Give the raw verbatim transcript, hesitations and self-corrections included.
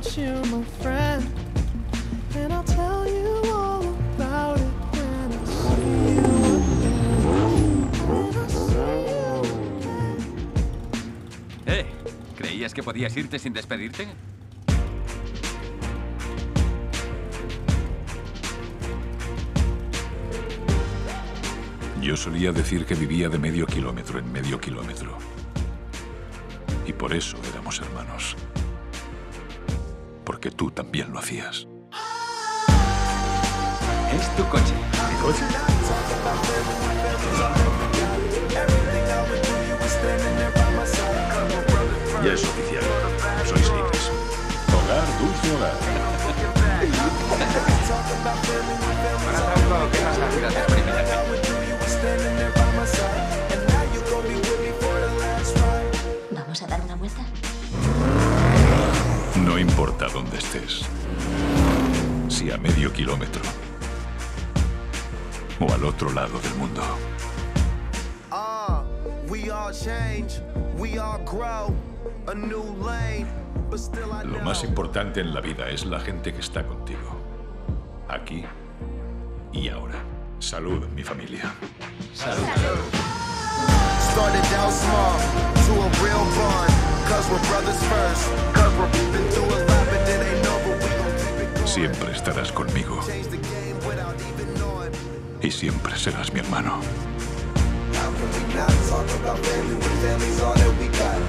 about you, my friend. And I'll tell you all about it when I see you again. When I see you again. Eh, ¿creías que podías irte sin despedirte? Yo solía decir que vivía de medio kilómetro en medio kilómetro. Y por eso éramos hermanos. Porque tú también lo hacías. Es tu coche. ¿Mi coche? Ya es oficial. Sois libres. Hogar, dulce hogar. Para algo que no sabes experimentar. ¿Vamos a dar una vuelta? No importa dónde estés. Si a medio kilómetro o al otro lado del mundo. Lo más importante en la vida es la gente que está contigo. Aquí y ahora. Salud, mi familia. Salud. Started out small to a real bond, cause we're brothers first, cause we've been through a lot, but it ain't over, we gon' keep it going. Siempre estarás conmigo. Change the game without even knowing. Y siempre serás mi hermano. How can we not talk about family when family's all that we got?